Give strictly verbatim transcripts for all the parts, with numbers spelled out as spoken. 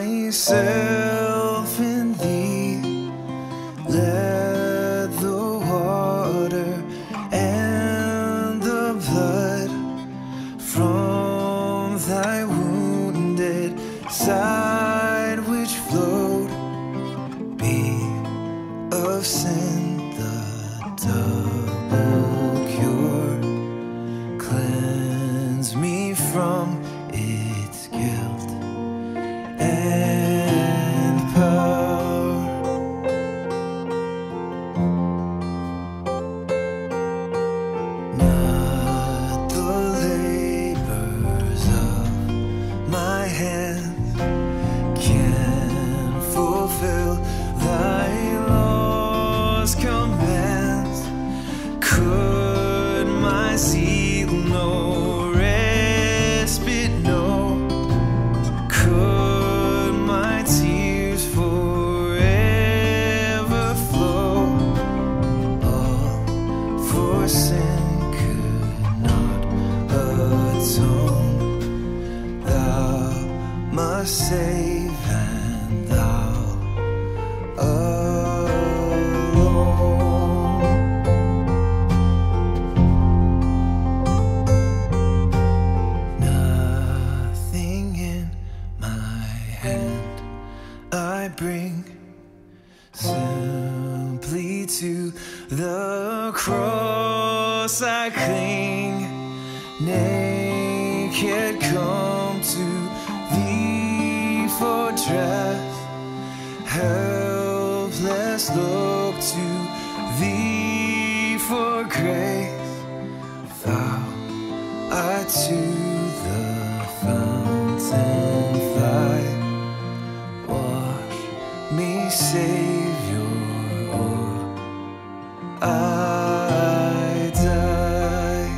myself in thee. Let the water and the blood from thy wounded side which flowed be of sin the double cure. Cleanse me from its guilt and power. Not the labors of my hands can fulfill thy law's commands. Could my zeal no respite know? Could my tears forever flow? All for sin could not atone. Thou must save, and thou alone. Nothing in my hand I bring, simply to the cross I cling. Naked come to thee for dress, helpless look to thee for grace. Vow I to the fountain fly, wash me, Savior, or I die.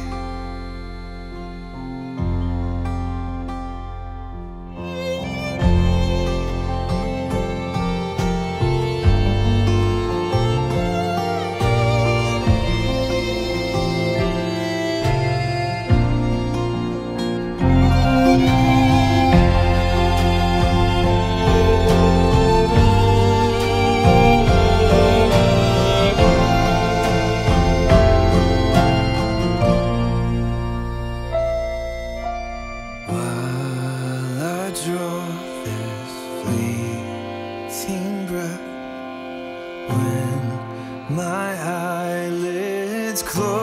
While I draw this fleeting breath, when my eyelids close,